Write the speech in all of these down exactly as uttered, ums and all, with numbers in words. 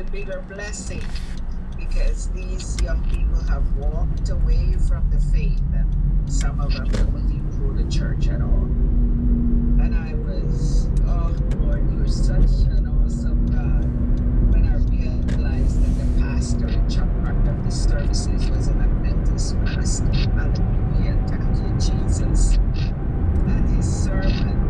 bigger blessing because these young people have walked away from the faith and some of them don't even go to church at all. And I was, oh Lord, you're such an awesome God. When I realized that the pastor in charge of the services was an Adventist pastor. Hallelujah. Thank you, Jesus. And his sermon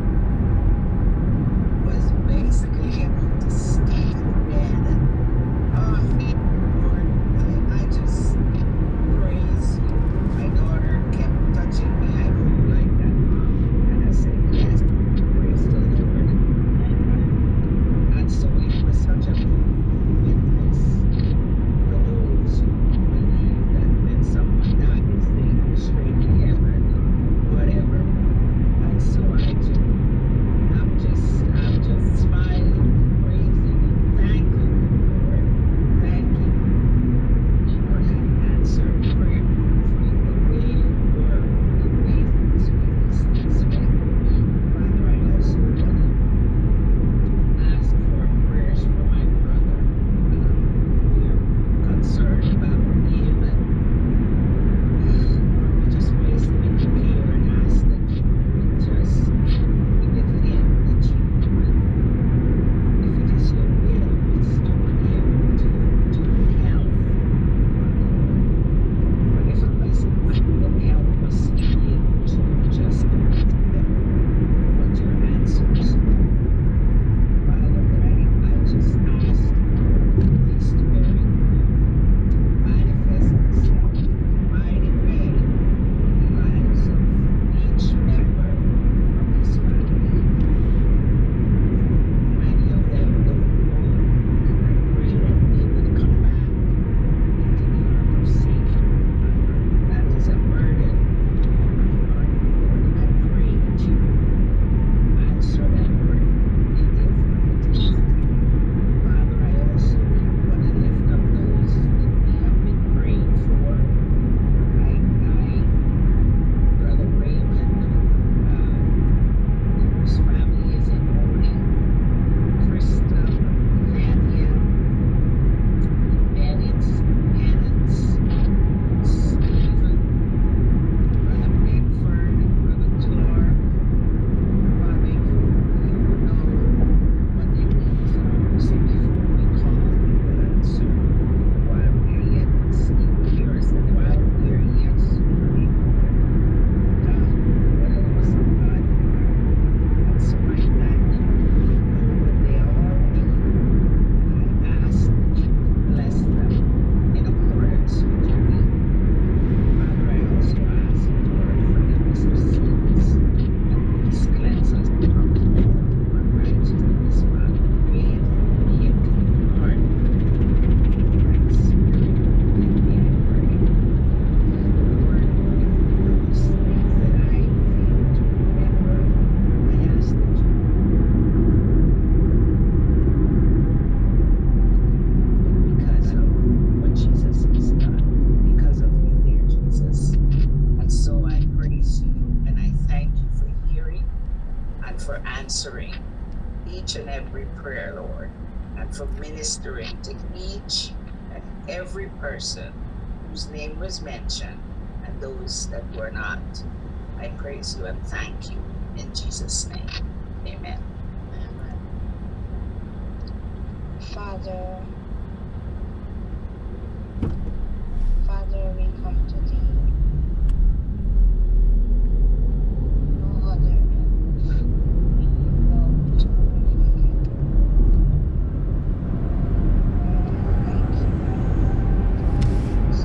was basically about the state of the dead. Oh, Lord, I, I just praise you. My daughter kept touching me. I don't like that, Mom. And I said, yes, praise the Lord. And so it was such a witness for those who believe that when someone dies, they go straight to heaven or whatever. And so I just, I'm just, I'm just smiling, praising you, thanking you, Lord. Thank you for the answered prayer, for the way you were, the way things were this way. Father, I also want to ask for prayers for my brother. Uh, we're concerned about him, and Lord, we just place him in your care and ask that you would just be with him, that you would, if it is your will, restore him to, to good health, Father Lord. But if it isn't, then help us to be able to just accept what your answers are. Father, but I, I just ask the Holy Spirit to manifest itself in a mighty way in the lives of each member of this family. Many of them don't know you, and I pray that they would come back into the ark of safety. That is a burden on my heart, Lord, and I pray that you answer that burden in the affirmative. Father, I also want to lift up those that we have been praying for. I, I, Brother Raymond, uh, whose family is in mourning, Krista, Nathaniel, Bennett, Bennett, Stephen, Brother Beckford, and Brother Clark. Father, you, you know what they need. So before we call, you will answer while we're yet hear us and while we're yet speaking. God, what an awesome God you are. And so I thank you. You know what they all need. I ask that you would bless them in accordance with your will. Father, I also ask, Lord, forgiveness of sins, and please cleanse us from all unrighteousness, Father. Create in me a clean heart, right spirit within me, I pray. Lord, if those things that I fail to remember, I ask that you because of what Jesus has done, because of you, dear Jesus. And so I praise you and I thank you for hearing and for answering each and every prayer, Lord, and for ministering to each and every person whose name was mentioned and those that were not. I praise you and thank you in Jesus' name. Amen. Amen. Father, Father, we come to thee. No other else. We love to glorify you. Lord, I thank you for this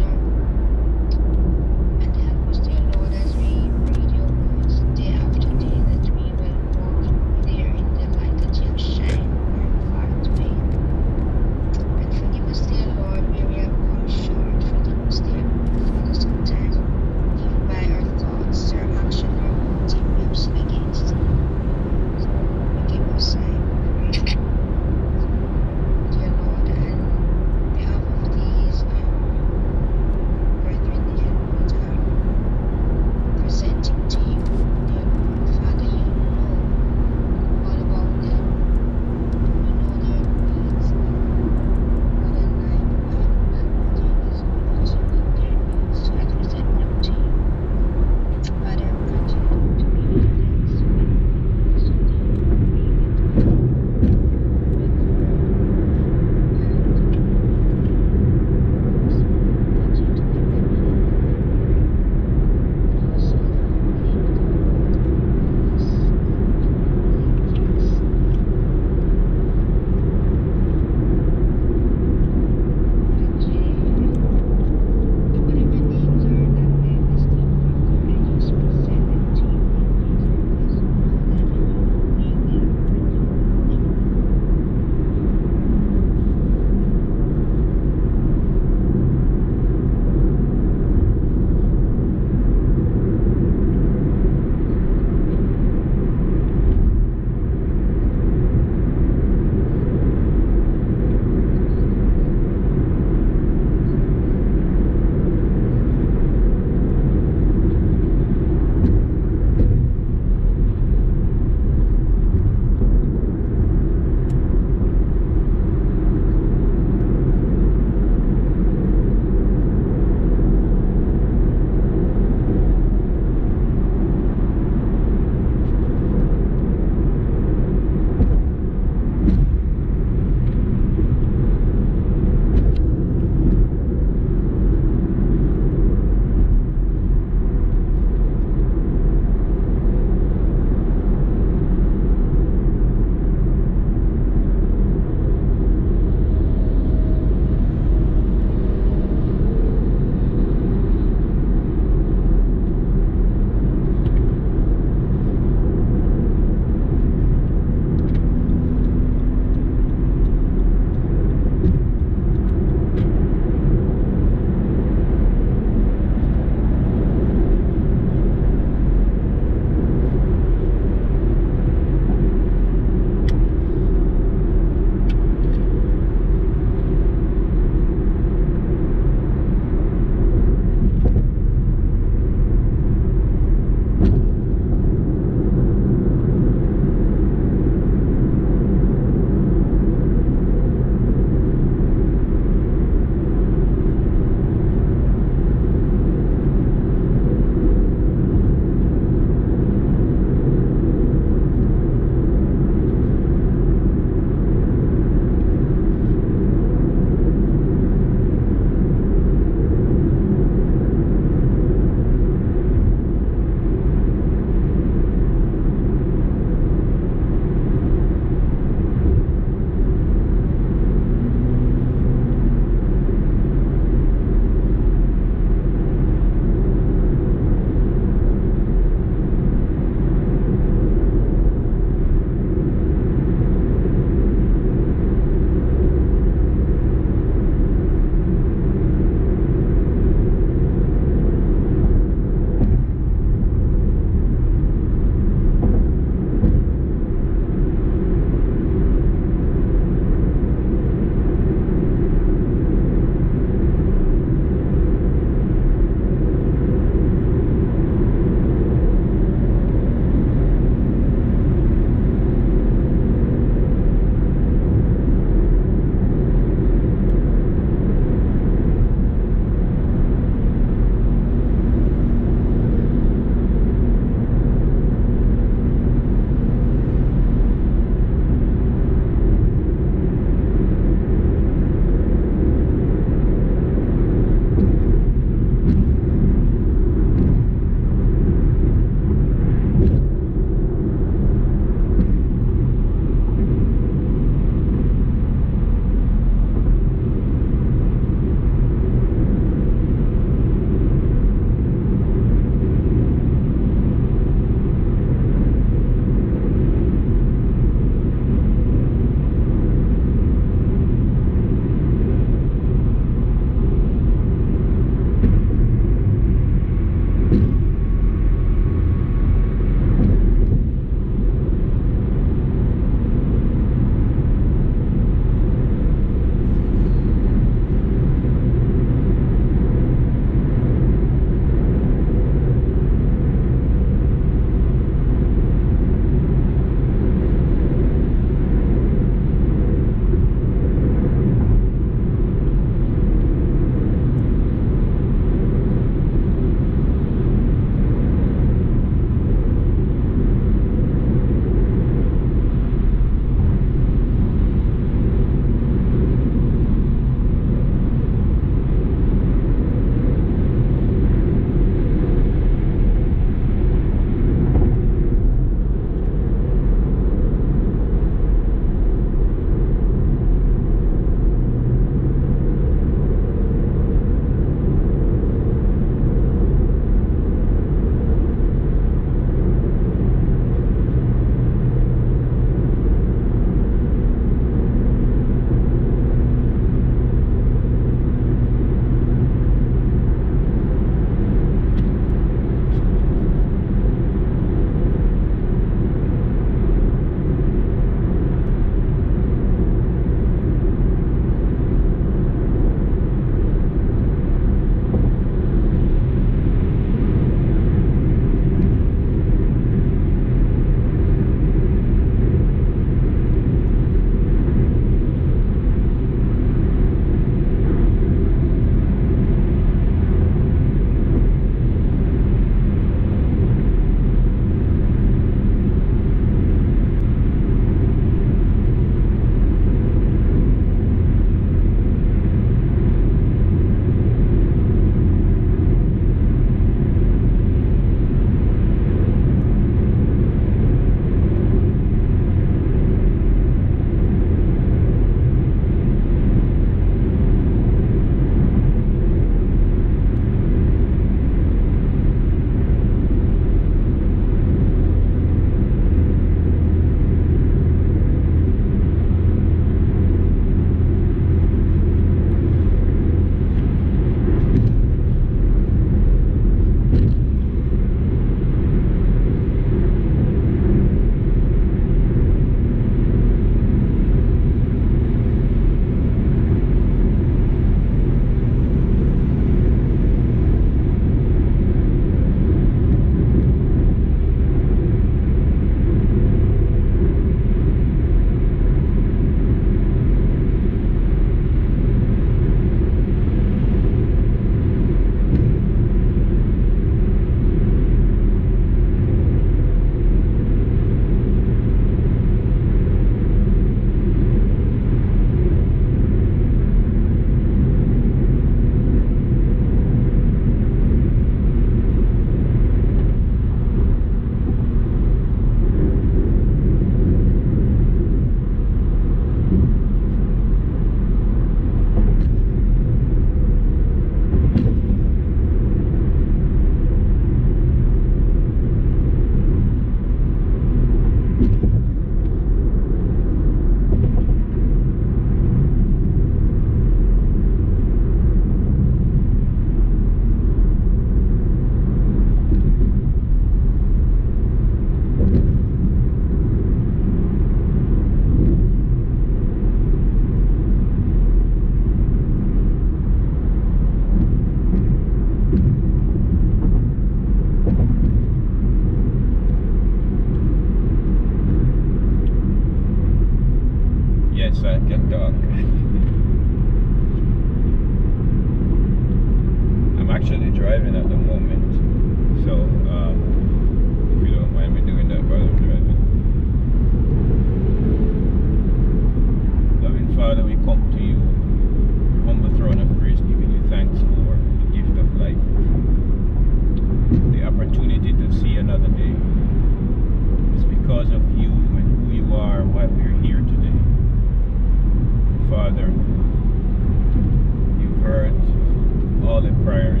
Father, you've heard all the prayers.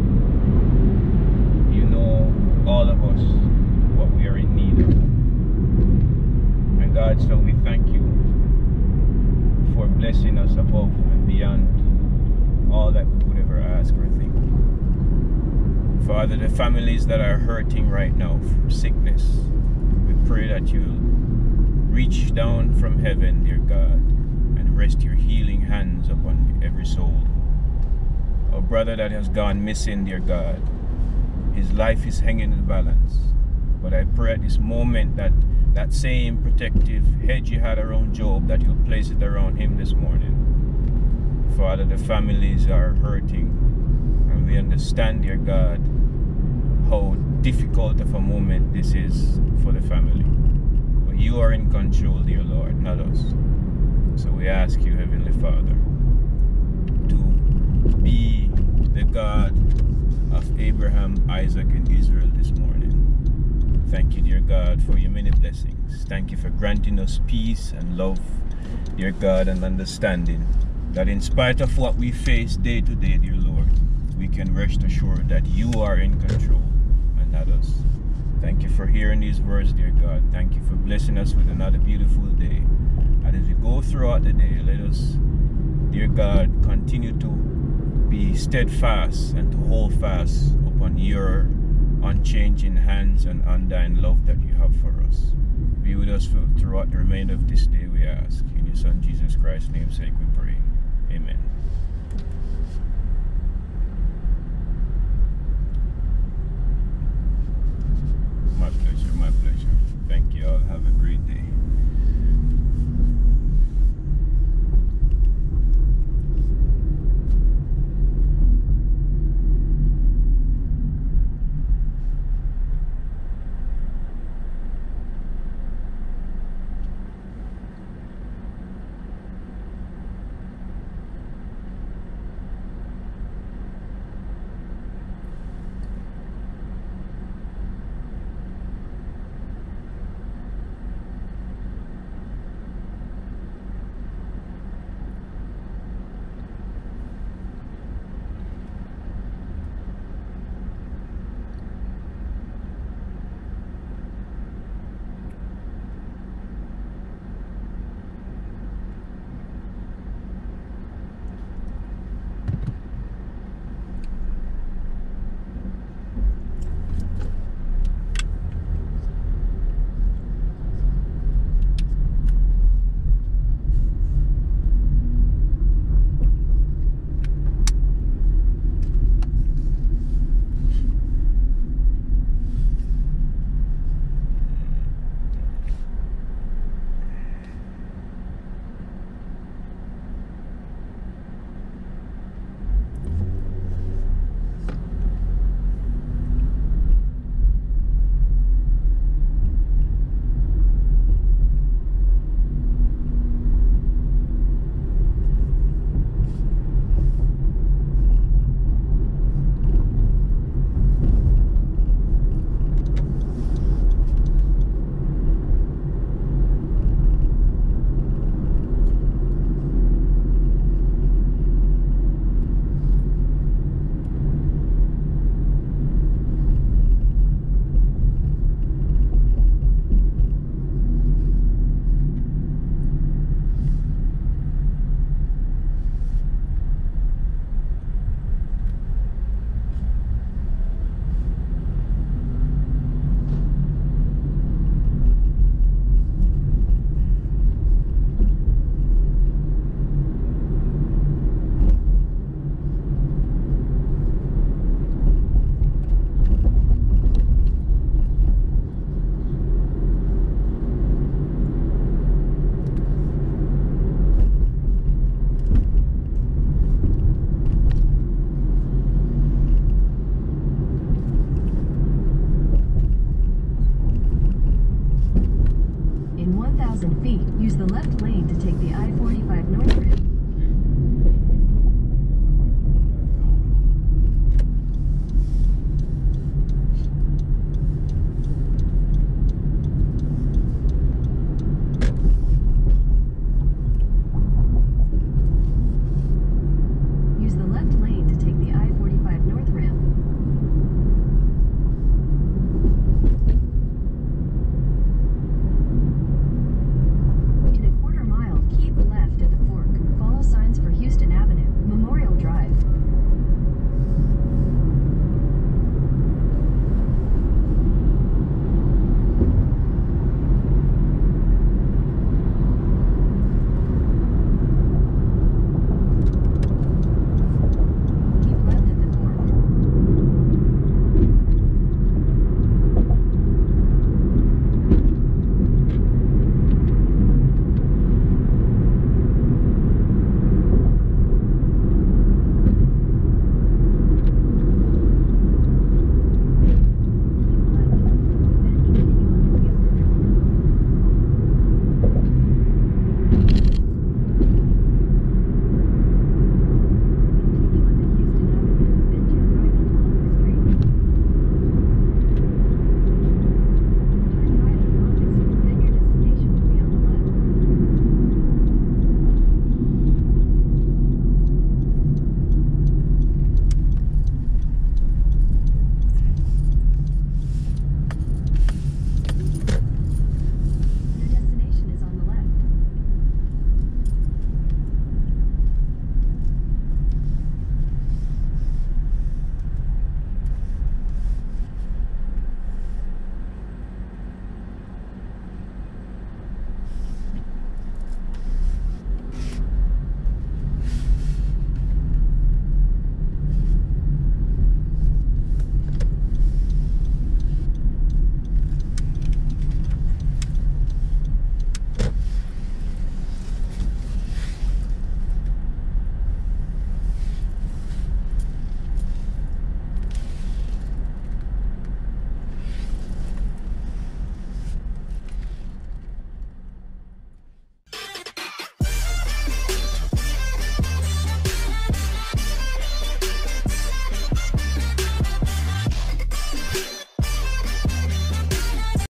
You know all of us what we are in need of. And God, so we thank you for blessing us above and beyond all that we could ever ask or think. Father, the families that are hurting right now from sickness, we pray that you'll reach down from heaven, dear God, and rest your healing hands upon every soul. Our brother that has gone missing, dear God, his life is hanging in the balance. But I pray at this moment that that same protective hedge you had around Job, that you'll place it around him this morning. Father, the families are hurting, and we understand, dear God, how difficult of a moment this is for the family. But you are in control, dear Lord, not us. So we ask you, Heavenly Father, to be the God of Abraham, Isaac, and Israel this morning. Thank you, dear God, for your many blessings. Thank you for granting us peace and love, dear God, and understanding that in spite of what we face day to day, dear Lord, we can rest assured that you are in control and not us. Thank you for hearing these words, dear God. Thank you for blessing us with another beautiful day. And as we go throughout the day, let us, dear God, continue to be steadfast and to hold fast upon your unchanging hands and undying love that you have for us. Be with us throughout the remainder of this day, we ask. In your Son Jesus Christ's name's sake, we